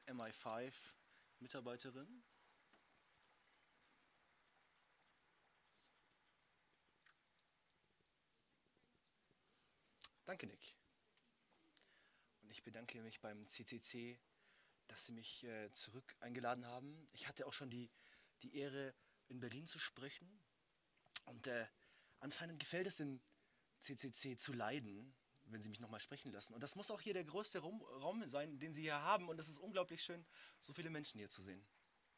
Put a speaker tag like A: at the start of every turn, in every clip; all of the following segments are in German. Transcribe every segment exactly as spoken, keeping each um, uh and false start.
A: M I fünf Mitarbeiterin. Danke, Nick. Und ich bedanke mich beim C C C, dass Sie mich äh, zurück eingeladen haben. Ich hatte auch schon die, die Ehre, in Berlin zu sprechen. Und äh, anscheinend gefällt es dem C C C zu leiden, wenn Sie mich nochmal sprechen lassen. Und das muss auch hier der größte Raum, Raum sein, den Sie hier haben. Und es ist unglaublich schön, so viele Menschen hier zu sehen.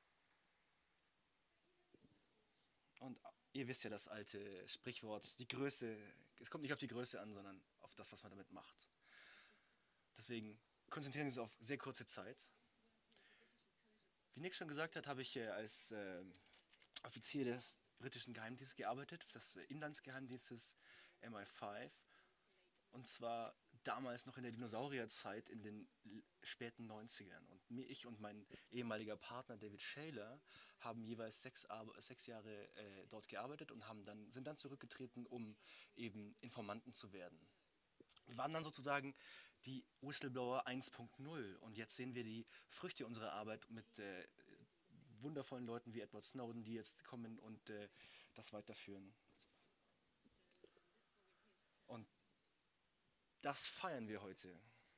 A: Und ihr wisst ja das alte Sprichwort, die Größe, es kommt nicht auf die Größe an, sondern auf das, was man damit macht. Deswegen konzentrieren Sie sich auf sehr kurze Zeit. Wie Nick schon gesagt hat, habe ich äh, als äh, Offizier des britischen Geheimdienstes gearbeitet, des äh, Inlandsgeheimdienstes M I fünf. Und zwar damals noch in der Dinosaurierzeit in den späten Neunzigern. Und mir, ich und mein ehemaliger Partner David Shaler haben jeweils sechs, sechs Jahre äh, dort gearbeitet und haben dann, sind dann zurückgetreten, um eben Informanten zu werden. Wir waren dann sozusagen die Whistleblower eins Punkt null und jetzt sehen wir die Früchte unserer Arbeit mit äh, wundervollen Leuten wie Edward Snowden, die jetzt kommen und äh, das weiterführen. Und das feiern wir heute.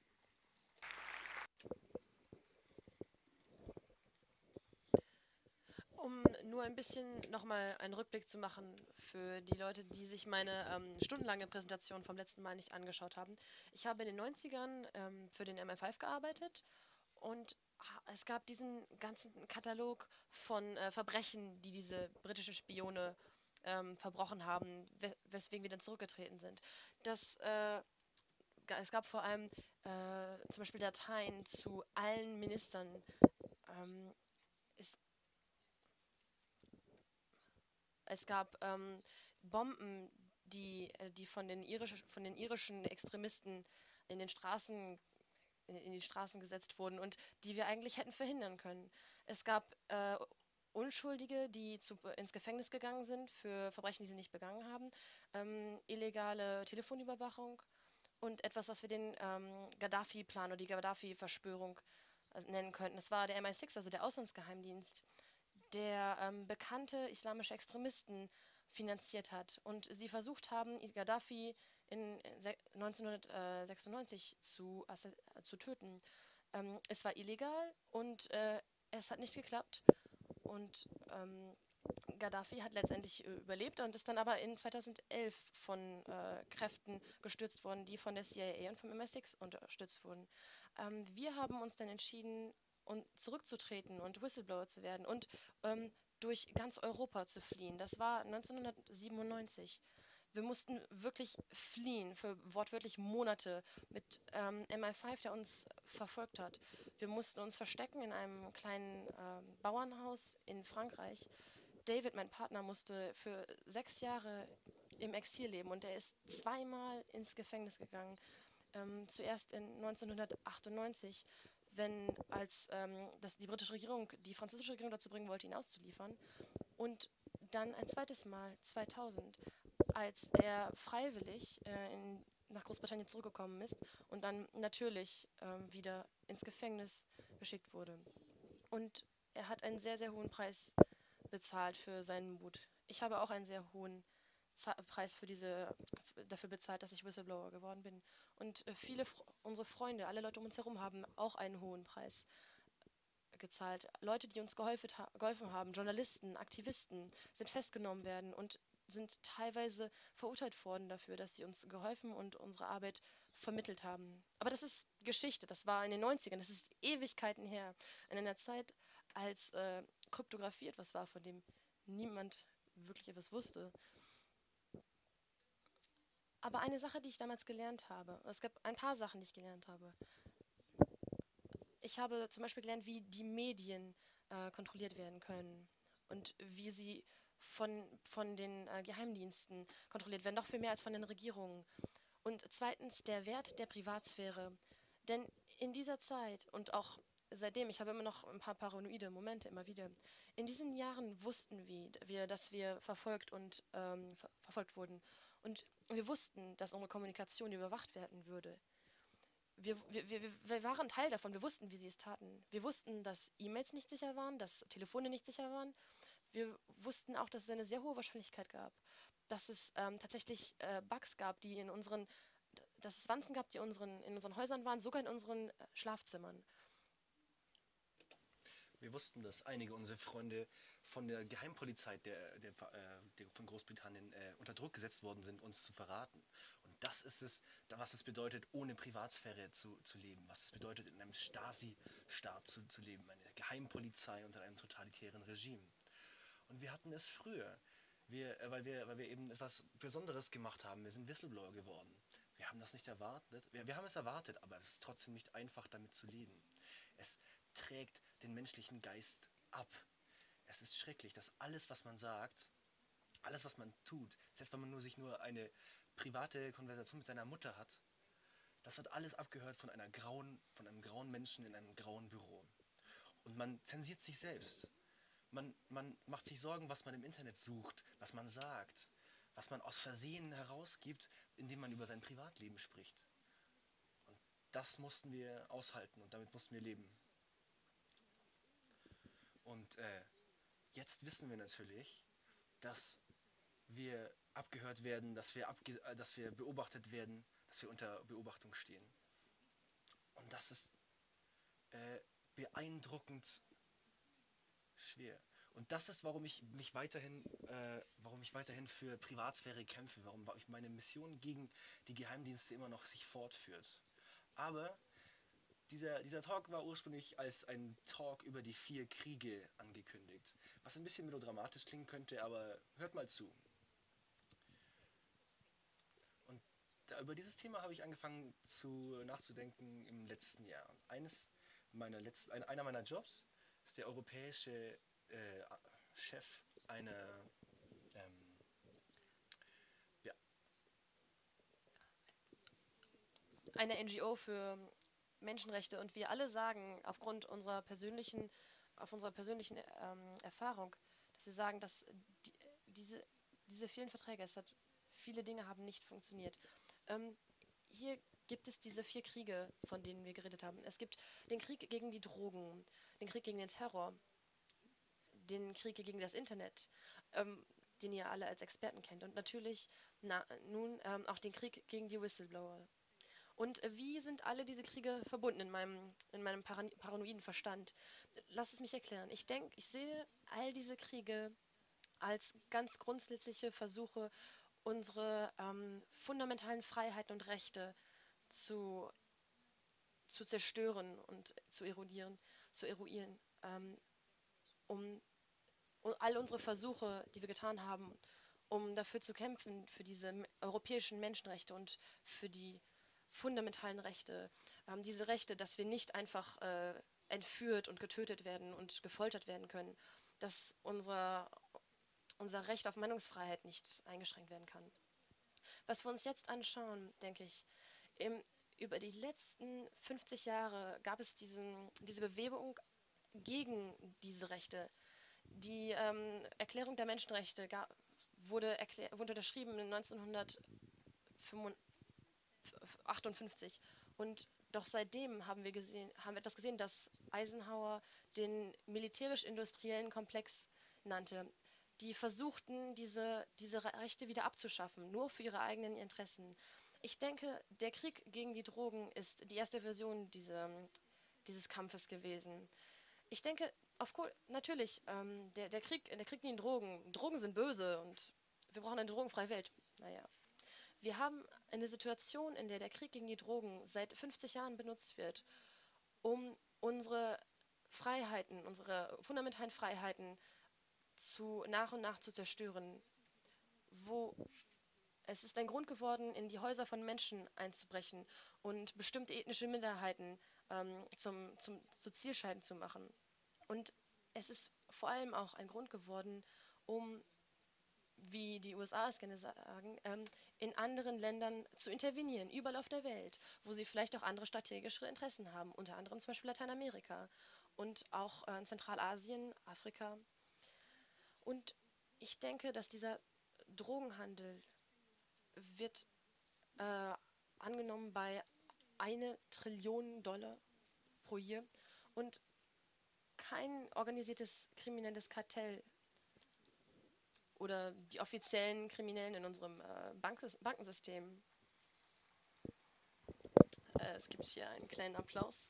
B: Um nur ein bisschen nochmal einen Rückblick zu machen für die Leute, die sich meine ähm, stundenlange Präsentation vom letzten Mal nicht angeschaut haben. Ich habe in den Neunzigern ähm, für den M I fünf gearbeitet und ha- es gab diesen ganzen Katalog von äh, Verbrechen, die diese britischen Spione ähm, verbrochen haben, wes weswegen wir dann zurückgetreten sind. Das, äh, ga- es gab vor allem äh, zum Beispiel Dateien zu allen Ministern. Ähm, es Es gab ähm, Bomben, die, äh, die von den, irisch, von den irischen Extremisten in den Straßen, in, in die Straßen gesetzt wurden und die wir eigentlich hätten verhindern können. Es gab äh, Unschuldige, die zu, ins Gefängnis gegangen sind für Verbrechen, die sie nicht begangen haben, ähm, illegale Telefonüberwachung und etwas, was wir den ähm, Gaddafi-Plan oder die Gaddafi-Verschwörung äh, nennen könnten. Das war der M I sechs, also der Auslandsgeheimdienst, der ähm, bekannte islamische Extremisten finanziert hat und sie versucht haben, Gaddafi in neunzehnhundertsechsundneunzig zu, äh, zu töten. Ähm, es war illegal und äh, es hat nicht geklappt und ähm, Gaddafi hat letztendlich äh, überlebt und ist dann aber in zweitausendelf von äh, Kräften gestürzt worden, die von der C I A und vom M I sechs unterstützt wurden. Ähm, wir haben uns dann entschieden, und zurückzutreten und Whistleblower zu werden und ähm, durch ganz Europa zu fliehen. Das war neunzehnhundertsiebenundneunzig. Wir mussten wirklich fliehen für wortwörtlich Monate mit ähm, M I fünf, der uns verfolgt hat. Wir mussten uns verstecken in einem kleinen ähm, Bauernhaus in Frankreich. David, mein Partner, musste für sechs Jahre im Exil leben und er ist zweimal ins Gefängnis gegangen. Ähm, zuerst in neunzehnhundertachtundneunzig, wenn als ähm, das die britische Regierung die französische Regierung dazu bringen wollte, ihn auszuliefern. Und dann ein zweites Mal zweitausend, als er freiwillig äh, in, nach Großbritannien zurückgekommen ist und dann natürlich ähm, wieder ins Gefängnis geschickt wurde. Und er hat einen sehr, sehr hohen Preis bezahlt für seinen Mut. Ich habe auch einen sehr hohen Preis für diese, dafür bezahlt, dass ich Whistleblower geworden bin. Und äh, viele unsere Freunde, alle Leute um uns herum haben auch einen hohen Preis gezahlt. Leute, die uns geholfen, geholfen haben, Journalisten, Aktivisten, sind festgenommen werden und sind teilweise verurteilt worden dafür, dass sie uns geholfen und unsere Arbeit vermittelt haben. Aber das ist Geschichte, das war in den Neunzigern, das ist Ewigkeiten her. In einer Zeit, als äh, Kryptographie etwas war, von dem niemand wirklich etwas wusste. Aber eine Sache, die ich damals gelernt habe, es gab ein paar Sachen, die ich gelernt habe. Ich habe zum Beispiel gelernt, wie die Medien äh, kontrolliert werden können und wie sie von, von den äh, Geheimdiensten kontrolliert werden, noch viel mehr als von den Regierungen. Und zweitens der Wert der Privatsphäre. Denn in dieser Zeit und auch seitdem, ich habe immer noch ein paar paranoide Momente immer wieder, in diesen Jahren wussten wir, wir dass wir verfolgt und ähm, ver verfolgt wurden. Und wir wussten, dass unsere Kommunikation überwacht werden würde. wir, wir, wir, wir waren Teil davon, wir wussten, wie sie es taten. Wir wussten, dass E-Mails nicht sicher waren, dass Telefone nicht sicher waren. Wir wussten auch, dass es eine sehr hohe Wahrscheinlichkeit gab, dass es ähm, tatsächlich äh, Bugs gab, die in unseren, dass es Wanzen gab, die unseren, in unseren Häusern waren, sogar in unseren äh, Schlafzimmern.
A: Wir wussten, dass einige unserer Freunde von der Geheimpolizei der, der, äh, der von Großbritannien äh, unter Druck gesetzt worden sind, uns zu verraten. Und das ist es, was es bedeutet, ohne Privatsphäre zu, zu leben. Was es bedeutet, in einem Stasi-Staat zu, zu leben. Eine Geheimpolizei unter einem totalitären Regime. Und wir hatten es früher, wir, äh, weil, wir, weil wir eben etwas Besonderes gemacht haben. Wir sind Whistleblower geworden. Wir haben das nicht erwartet. Wir, wir haben es erwartet, aber es ist trotzdem nicht einfach, damit zu leben. Es trägt den menschlichen Geist ab. Es ist schrecklich, dass alles, was man sagt, alles, was man tut, selbst wenn man nur sich nur eine private Konversation mit seiner Mutter hat, das wird alles abgehört von einer grauen, von einem grauen Menschen in einem grauen Büro. Und man zensiert sich selbst. Man, man macht sich Sorgen, was man im Internet sucht, was man sagt, was man aus Versehen herausgibt, indem man über sein Privatleben spricht. Und das mussten wir aushalten und damit mussten wir leben. Und äh, jetzt wissen wir natürlich, dass wir abgehört werden, dass wir, abge äh, dass wir beobachtet werden, dass wir unter Beobachtung stehen. Und das ist äh, beeindruckend schwer. Und das ist, warum ich mich weiterhin, äh, warum ich weiterhin für Privatsphäre kämpfe, warum ich meine Mission gegen die Geheimdienste immer noch sich fortführt. Aber dieser, dieser Talk war ursprünglich als ein Talk über die vier Kriege angekündigt, was ein bisschen melodramatisch klingen könnte, aber hört mal zu. Und da, über dieses Thema habe ich angefangen zu, nachzudenken im letzten Jahr. Eines meiner letzten, ein, einer meiner Jobs ist der europäische äh, Chef einer ähm, ja,
B: Eine N G O für Menschenrechte, und wir alle sagen aufgrund unserer persönlichen, auf unserer persönlichen ähm, Erfahrung, dass wir sagen, dass die, diese, diese vielen Verträge, es hat, viele Dinge haben nicht funktioniert. Ähm, hier gibt es diese vier Kriege, von denen wir geredet haben. Es gibt den Krieg gegen die Drogen, den Krieg gegen den Terror, den Krieg gegen das Internet, ähm, den ihr alle als Experten kennt, und natürlich na, nun ähm, auch den Krieg gegen die Whistleblower. Und äh, wie sind alle diese Kriege verbunden in meinem, in meinem Paran paranoiden Verstand? Lass es mich erklären. Ich denke, ich sehe all diese Kriege als ganz grundsätzliche Versuche, unsere ähm, fundamentalen Freiheiten und Rechte zu, zu zerstören und zu erodieren, zu eruieren, ähm, um, um all unsere Versuche, die wir getan haben, um dafür zu kämpfen, für diese europäischen Menschenrechte und für die fundamentalen Rechte, ähm, diese Rechte, dass wir nicht einfach äh, entführt und getötet werden und gefoltert werden können, dass unser, unser Recht auf Meinungsfreiheit nicht eingeschränkt werden kann. Was wir uns jetzt anschauen, denke ich, im, über die letzten fünfzig Jahre gab es diesen, diese Bewegung gegen diese Rechte. Die ähm, Erklärung der Menschenrechte gab, wurde, erklär, wurde unterschrieben in neunzehnhundertachtundfünfzig. Und doch seitdem haben wir, gesehen, haben wir etwas gesehen, das Eisenhower den militärisch-industriellen Komplex nannte. Die versuchten, diese, diese Rechte wieder abzuschaffen, nur für ihre eigenen Interessen. Ich denke, der Krieg gegen die Drogen ist die erste Version dieser, dieses Kampfes gewesen. Ich denke, auf, natürlich, ähm, der, der, Krieg, der Krieg gegen Drogen, Drogen sind böse und wir brauchen eine drogenfreie Welt. Naja. Wir haben eine Situation, in der der Krieg gegen die Drogen seit fünfzig Jahren benutzt wird, um unsere Freiheiten, unsere fundamentalen Freiheiten zu, nach und nach zu zerstören. Wo es ist ein Grund geworden, in die Häuser von Menschen einzubrechen und bestimmte ethnische Minderheiten ähm, zum, zum, zu Zielscheiben zu machen. Und es ist vor allem auch ein Grund geworden, um, wie die U S A es gerne sagen, ähm, in anderen Ländern zu intervenieren, überall auf der Welt, wo sie vielleicht auch andere strategische Interessen haben, unter anderem zum Beispiel Lateinamerika und auch äh, in Zentralasien, Afrika. Und ich denke, dass dieser Drogenhandel wird äh, angenommen bei eine Trillion Dollar pro Jahr und kein organisiertes kriminelles Kartell oder die offiziellen Kriminellen in unserem äh, Bankes Bankensystem. Äh, es gibt hier einen kleinen Applaus.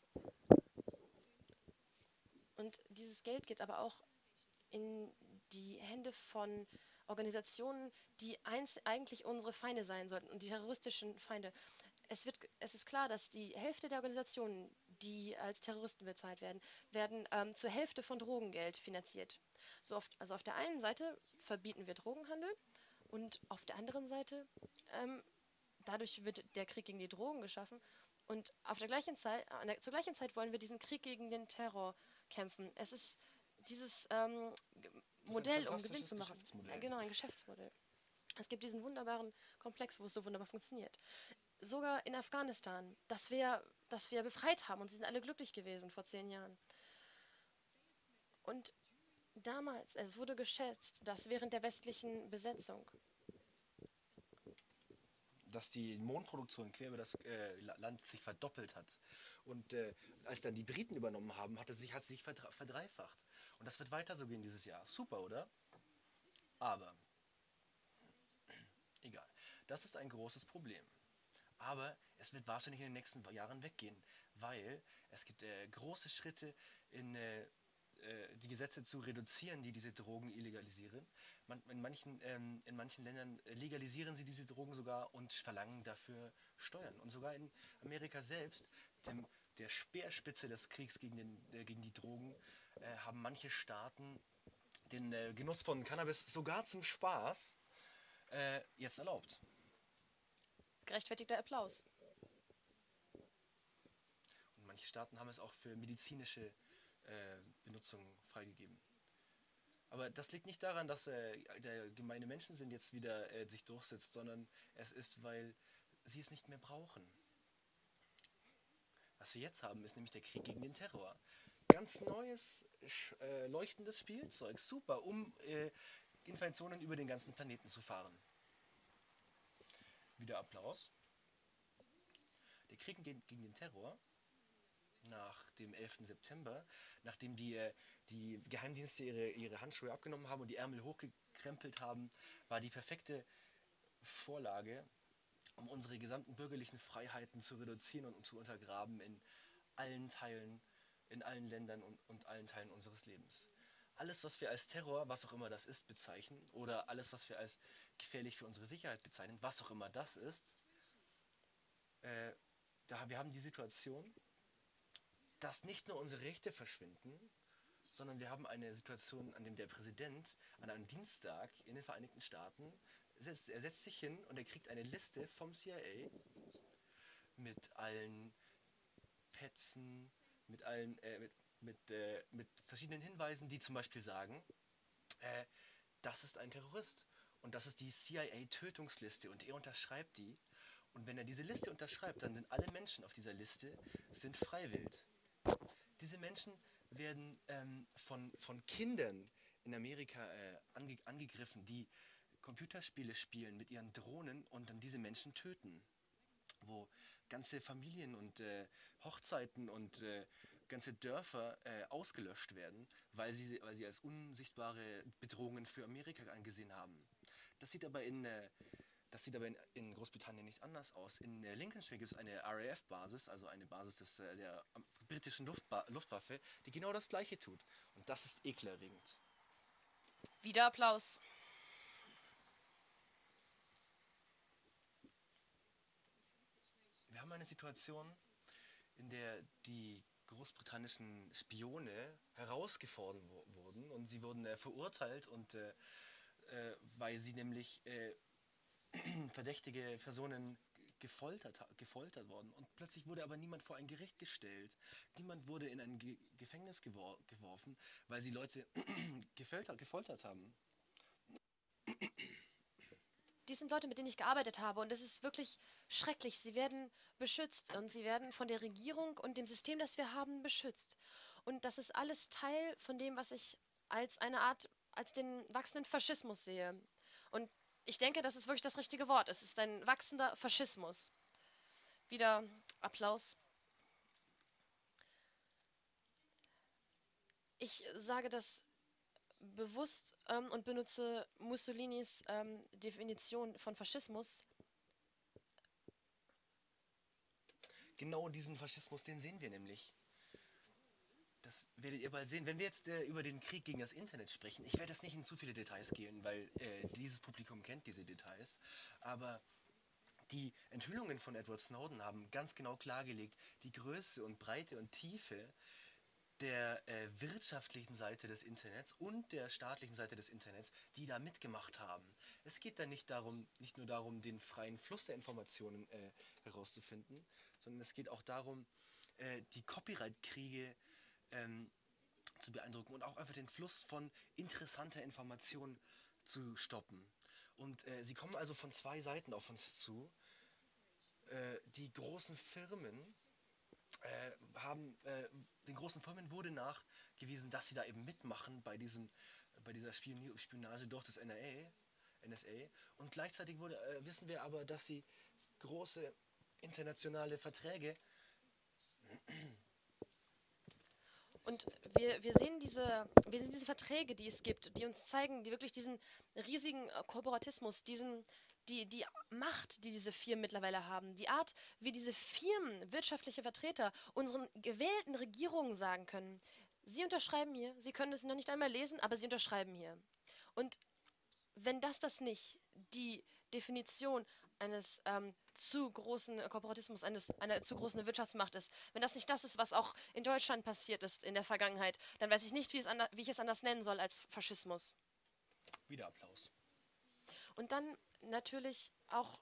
B: Und dieses Geld geht aber auch in die Hände von Organisationen, die eins, eigentlich unsere Feinde sein sollten und die terroristischen Feinde. Es, wird, es ist klar, dass die Hälfte der Organisationen, die als Terroristen bezahlt werden, werden ähm, zur Hälfte von Drogengeld finanziert. So oft, also auf der einen Seite verbieten wir Drogenhandel und auf der anderen Seite ähm, dadurch wird der Krieg gegen die Drogen geschaffen und auf der gleichen Zeit, an der, zur gleichen Zeit wollen wir diesen Krieg gegen den Terror kämpfen. Es ist dieses ähm, Modell, um Gewinn zu machen. Ja, genau, ein Geschäftsmodell. Es gibt diesen wunderbaren Komplex, wo es so wunderbar funktioniert. Sogar in Afghanistan, das wir, das wir befreit haben und sie sind alle glücklich gewesen vor zehn Jahren. Und damals, es wurde geschätzt, dass während der westlichen Besetzung
A: dass die Mondproduktion quer über das äh, Land sich verdoppelt hat. Und äh, als dann die Briten übernommen haben, hat es sich, hat es sich verdreifacht. Und das wird weiter so gehen dieses Jahr. Super, oder? Aber, egal. Das ist ein großes Problem. Aber es wird wahrscheinlich in den nächsten Jahren weggehen, weil es gibt äh, große Schritte in äh, die Gesetze zu reduzieren, die diese Drogen illegalisieren. Man, in, manchen, ähm, in manchen Ländern legalisieren sie diese Drogen sogar und verlangen dafür Steuern. Und sogar in Amerika selbst, dem, der Speerspitze des Kriegs gegen, den, äh, gegen die Drogen, äh, haben manche Staaten den äh, Genuss von Cannabis sogar zum Spaß äh, jetzt erlaubt.
B: Gerechtfertigter Applaus.
A: Und manche Staaten haben es auch für medizinische äh, Benutzung freigegeben. Aber das liegt nicht daran, dass äh, der gemeine Menschensinn jetzt wieder äh, sich durchsetzt, sondern es ist, weil sie es nicht mehr brauchen. Was wir jetzt haben, ist nämlich der Krieg gegen den Terror. Ganz neues, äh, leuchtendes Spielzeug, super, um äh, Informationen über den ganzen Planeten zu fahren. Wieder Applaus. Der Krieg gegen, gegen den Terror nach dem elften September, nachdem die, die Geheimdienste ihre, ihre Handschuhe abgenommen haben und die Ärmel hochgekrempelt haben, war die perfekte Vorlage, um unsere gesamten bürgerlichen Freiheiten zu reduzieren und zu untergraben in allen Teilen, in allen Ländern und, und allen Teilen unseres Lebens. Alles, was wir als Terror, was auch immer das ist, bezeichnen, oder alles, was wir als gefährlich für unsere Sicherheit bezeichnen, was auch immer das ist, äh, da, wir haben die Situation, dass nicht nur unsere Rechte verschwinden, sondern wir haben eine Situation, an der der Präsident an einem Dienstag in den Vereinigten Staaten, setzt, er setzt sich hin und er kriegt eine Liste vom C I A mit allen Petzen, mit, allen, äh, mit, mit, äh, mit verschiedenen Hinweisen, die zum Beispiel sagen, äh, das ist ein Terrorist und das ist die C I A-Tötungsliste und er unterschreibt die. Und wenn er diese Liste unterschreibt, dann sind alle Menschen auf dieser Liste sind freiwillig. Diese Menschen werden ähm, von, von Kindern in Amerika äh, ange, angegriffen, die Computerspiele spielen mit ihren Drohnen und dann diese Menschen töten. Wo ganze Familien und äh, Hochzeiten und äh, ganze Dörfer äh, ausgelöscht werden, weil sie, weil sie als unsichtbare Bedrohungen für Amerika angesehen haben. Das sieht aber in... Äh, Das sieht aber in, in Großbritannien nicht anders aus. In äh, Lincolnshire gibt es eine R A F-Basis, also eine Basis des, äh, der ähm, britischen Luftba Luftwaffe, die genau das Gleiche tut. Und das ist ekelerregend.
B: Wieder Applaus.
A: Wir haben eine Situation, in der die großbritannischen Spione herausgefordert wurden und sie wurden äh, verurteilt, und äh, äh, weil sie nämlich äh, verdächtige Personen gefoltert, gefoltert worden. Und plötzlich wurde aber niemand vor ein Gericht gestellt. Niemand wurde in ein Ge Gefängnis gewor geworfen, weil sie Leute gefoltert, gefoltert haben.
B: Dies sind Leute, mit denen ich gearbeitet habe und es ist wirklich schrecklich. Sie werden beschützt und sie werden von der Regierung und dem System, das wir haben, beschützt. Und das ist alles Teil von dem, was ich als eine Art, als den wachsenden Faschismus sehe. Und ich denke, das ist wirklich das richtige Wort. Es ist ein wachsender Faschismus. Wieder Applaus. Ich sage das bewusst ähm, und benutze Mussolinis ähm, Definition von Faschismus.
A: Genau diesen Faschismus, den sehen wir nämlich. Das werdet ihr bald sehen. Wenn wir jetzt äh, über den Krieg gegen das Internet sprechen, ich werde jetzt nicht in zu viele Details gehen, weil äh, dieses Publikum kennt diese Details, aber die Enthüllungen von Edward Snowden haben ganz genau klargelegt, die Größe und Breite und Tiefe der äh, wirtschaftlichen Seite des Internets und der staatlichen Seite des Internets, die da mitgemacht haben. Es geht da nicht darum, nicht nur darum, den freien Fluss der Informationen äh, herauszufinden, sondern es geht auch darum, äh, die Copyright-Kriege ähm, zu beeindrucken und auch einfach den Fluss von interessanter Information zu stoppen. Und äh, sie kommen also von zwei Seiten auf uns zu. Äh, die großen Firmen äh, haben, äh, den großen Firmen wurde nachgewiesen, dass sie da eben mitmachen bei diesem, bei dieser Spion Spionage durch das N R A, N S A. Und gleichzeitig wurde, äh, wissen wir aber, dass sie große internationale Verträge.
B: Und wir, wir, sehen diese, wir sehen diese Verträge, die es gibt, die uns zeigen, die wirklich diesen riesigen äh, Korporatismus, diesen, die, die Macht, die diese Firmen mittlerweile haben, die Art, wie diese Firmen, wirtschaftliche Vertreter, unseren gewählten Regierungen sagen können, sie unterschreiben hier, sie können es noch nicht einmal lesen, aber sie unterschreiben hier. Und wenn das das nicht die Definition eines ähm, zu großen Korporatismus, eines, einer zu großen Wirtschaftsmacht ist, wenn das nicht das ist, was auch in Deutschland passiert ist in der Vergangenheit, dann weiß ich nicht, wie, es ander, wie ich es anders nennen soll als Faschismus.
A: Wieder Applaus.
B: Und dann natürlich auch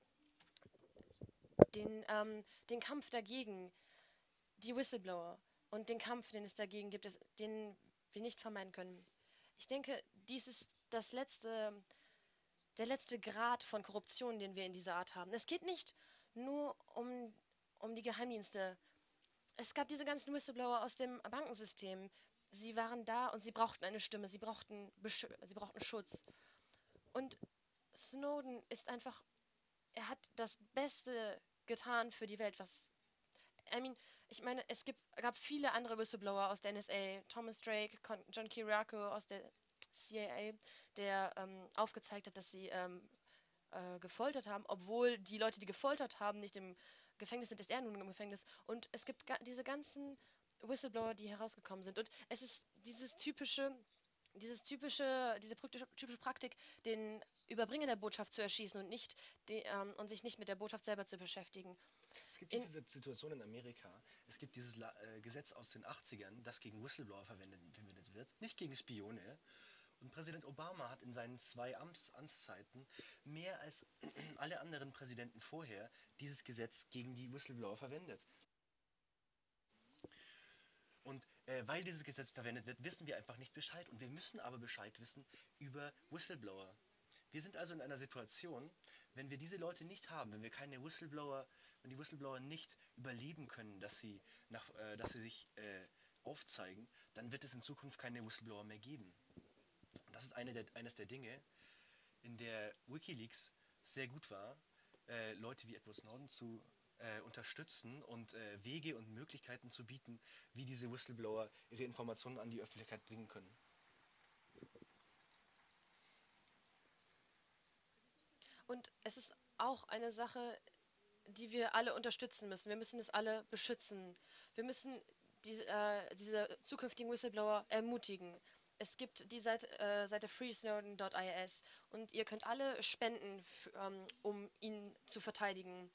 B: den, ähm, den Kampf dagegen, die Whistleblower und den Kampf, den es dagegen gibt, ist, den wir nicht vermeiden können. Ich denke, dies ist das letzte, der letzte Grad von Korruption, den wir in dieser Art haben. Es geht nicht nur um, um die Geheimdienste. Es gab diese ganzen Whistleblower aus dem Bankensystem. Sie waren da und sie brauchten eine Stimme, sie brauchten, Besch sie brauchten Schutz. Und Snowden ist einfach, er hat das Beste getan für die Welt, was I mean, ich meine, es gibt, gab viele andere Whistleblower aus der N S A. Thomas Drake, Con John Kiriakou aus der C I A, der ähm, aufgezeigt hat, dass sie ähm, äh, gefoltert haben, obwohl die Leute, die gefoltert haben, nicht im Gefängnis sind, ist er nun im Gefängnis. Und es gibt ga diese ganzen Whistleblower, die herausgekommen sind. Und es ist dieses typische, dieses typische, diese typische Praktik, den Überbringer der Botschaft zu erschießen und nicht die, ähm, und sich nicht mit der Botschaft selber zu beschäftigen.
A: Es gibt diese Situation in Amerika, es gibt dieses La äh, Gesetz aus den achtzigern, das gegen Whistleblower verwendet, verwendet wird, nicht gegen Spione. Und Präsident Obama hat in seinen zwei Amts Amtszeiten mehr als alle anderen Präsidenten vorher dieses Gesetz gegen die Whistleblower verwendet. Und äh, weil dieses Gesetz verwendet wird, wissen wir einfach nicht Bescheid. Und wir müssen aber Bescheid wissen über Whistleblower. Wir sind also in einer Situation, wenn wir diese Leute nicht haben, wenn wir keine Whistleblower, wenn die Whistleblower nicht überleben können, dass sie, nach, äh, dass sie sich äh, aufzeigen, dann wird es in Zukunft keine Whistleblower mehr geben. Und das ist eine der, eines der Dinge, in der WikiLeaks sehr gut war, äh, Leute wie Edward Snowden zu äh, unterstützen und äh, Wege und Möglichkeiten zu bieten, wie diese Whistleblower ihre Informationen an die Öffentlichkeit bringen können.
B: Und es ist auch eine Sache, die wir alle unterstützen müssen. Wir müssen es alle beschützen. Wir müssen diese, äh, diese zukünftigen Whistleblower ermutigen. Es gibt die Seite, äh, Seite free snowden dot I S und ihr könnt alle spenden, ähm, um ihn zu verteidigen.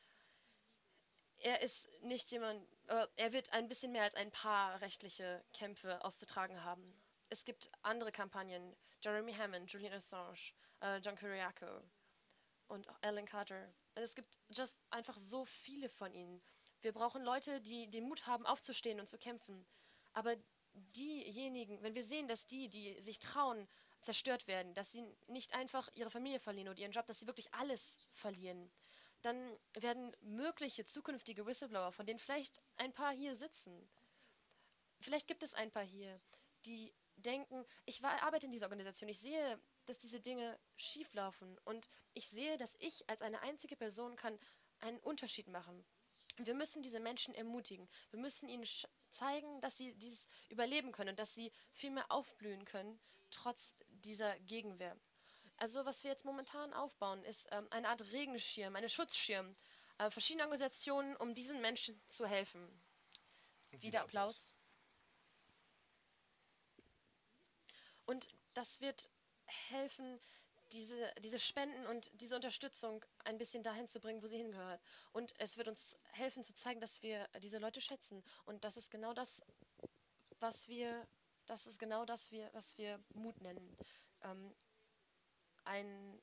B: Er ist nicht jemand, äh, er wird ein bisschen mehr als ein paar rechtliche Kämpfe auszutragen haben. Es gibt andere Kampagnen, Jeremy Hammond, Julian Assange, äh, John Kiriakou und Alan Carter. Und es gibt just einfach so viele von ihnen. Wir brauchen Leute, die den Mut haben, aufzustehen und zu kämpfen. Aber diejenigen, wenn wir sehen, dass die, die sich trauen, zerstört werden, dass sie nicht einfach ihre Familie verlieren oder ihren Job, dass sie wirklich alles verlieren, dann werden mögliche zukünftige Whistleblower, von denen vielleicht ein paar hier sitzen, vielleicht gibt es ein paar hier, die denken, ich war, arbeite in dieser Organisation, ich sehe, dass diese Dinge schieflaufen und ich sehe, dass ich als eine einzige Person kann einen Unterschied machen. Wir müssen diese Menschen ermutigen. Wir müssen ihnen zeigen, dass sie dies überleben können und dass sie viel mehr aufblühen können, trotz dieser Gegenwehr. Also was wir jetzt momentan aufbauen, ist ähm, eine Art Regenschirm, eine Schutzschirm, äh, verschiedene Organisationen, um diesen Menschen zu helfen.
A: Und
B: Wieder
A: wieder Applaus.
B: Applaus. Und das wird helfen, diese, diese Spenden und diese Unterstützung ein bisschen dahin zu bringen, wo sie hingehört. Und es wird uns helfen zu zeigen, dass wir diese Leute schätzen. Und das ist genau das, was wir, das ist genau das, wir, was wir Mut nennen. Ähm, ein,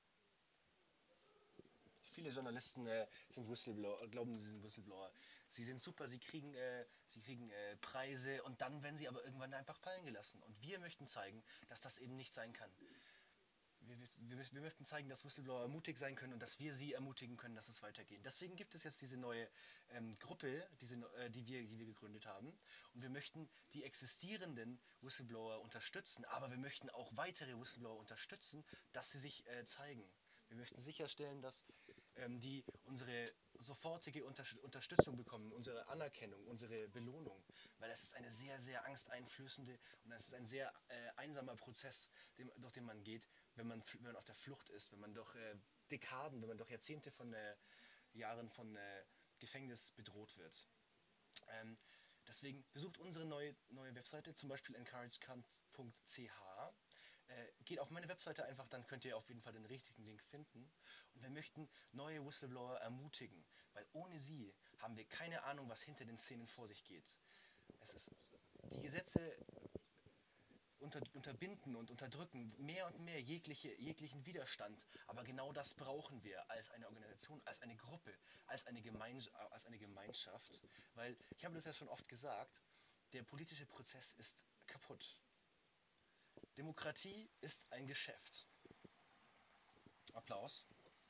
A: Viele Journalisten äh, sind Whistleblower, glauben, sie sind Whistleblower. Sie sind super, sie kriegen, äh, sie kriegen äh, Preise und dann werden sie aber irgendwann einfach fallen gelassen. Und wir möchten zeigen, dass das eben nicht sein kann. Wir, wir, wir möchten zeigen, dass Whistleblower mutig sein können und dass wir sie ermutigen können, dass es weitergeht. Deswegen gibt es jetzt diese neue ähm, Gruppe, diese, äh, die, wir, die wir gegründet haben. Und wir möchten die existierenden Whistleblower unterstützen, aber wir möchten auch weitere Whistleblower unterstützen, dass sie sich äh, zeigen. Wir möchten sicherstellen, dass ähm, die unsere sofortige Unter Unterstützung bekommen, unsere Anerkennung, unsere Belohnung, weil es ist eine sehr, sehr angsteinflößende und es ist ein sehr äh, einsamer Prozess, dem, durch den man geht, wenn man, wenn man aus der Flucht ist, wenn man durch äh, Dekaden, wenn man durch Jahrzehnte von äh, Jahren von äh, Gefängnis bedroht wird. Ähm, deswegen besucht unsere neue, neue Webseite, zum Beispiel encouragecamp punkt c h. Äh, geht auf meine Webseite einfach, dann könnt ihr auf jeden Fall den richtigen Link finden. Und wir möchten neue Whistleblower ermutigen, weil ohne sie haben wir keine Ahnung, was hinter den Szenen vor sich geht. Es ist, die Gesetze unter, unterbinden und unterdrücken mehr und mehr jegliche, jeglichen Widerstand. Aber genau das brauchen wir als eine Organisation, als eine Gruppe, als eine, Gemeins als eine Gemeinschaft. Weil, ich habe das ja schon oft gesagt, der politische Prozess ist kaputt. Demokratie ist ein Geschäft. Applaus.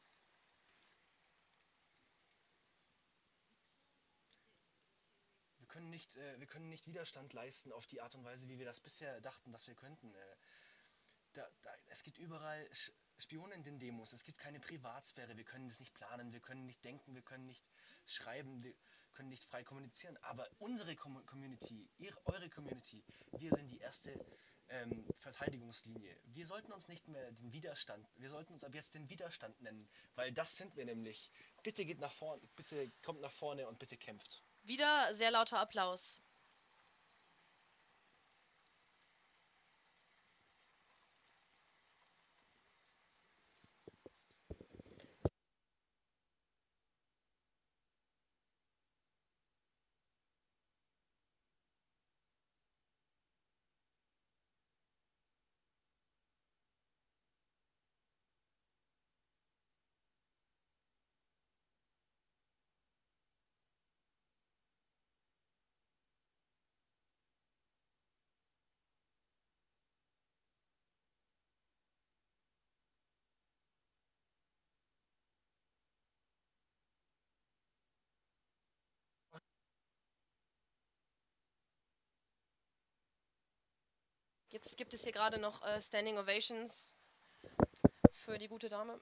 A: Wir können, nicht, äh, wir können nicht Widerstand leisten auf die Art und Weise, wie wir das bisher dachten, dass wir könnten. Äh, da, da, es gibt überall Spione in den Demos, es gibt keine Privatsphäre, wir können das nicht planen, wir können nicht denken, wir können nicht schreiben, wir können nicht frei kommunizieren. Aber unsere Community, ihre, eure Community, wir sind die erste ähm, Verteidigungslinie. Wir sollten uns nicht mehr den Widerstand, wir sollten uns ab jetzt den Widerstand nennen, weil das sind wir nämlich. Bitte geht nach vorne, bitte kommt nach vorne und bitte kämpft.
B: wieder sehr lauter Applaus. Jetzt gibt es hier gerade noch äh, Standing Ovations für die gute Dame.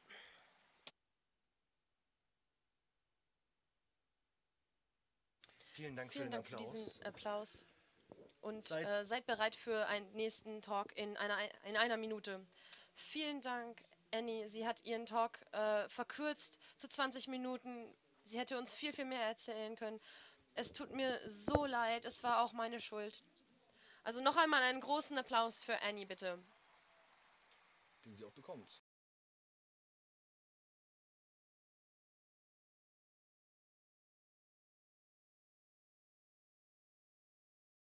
A: Vielen Dank
B: Vielen
A: für den
B: Dank für
A: Applaus.
B: diesen Applaus. Und
A: Seid-
B: äh, seid bereit für einen nächsten Talk in einer, in einer Minute. Vielen Dank, Annie. Sie hat ihren Talk äh, verkürzt zu zwanzig Minuten. Sie hätte uns viel, viel mehr erzählen können. Es tut mir so leid, es war auch meine Schuld. Also noch einmal einen großen Applaus für Annie, bitte.
A: Den sie auch bekommt.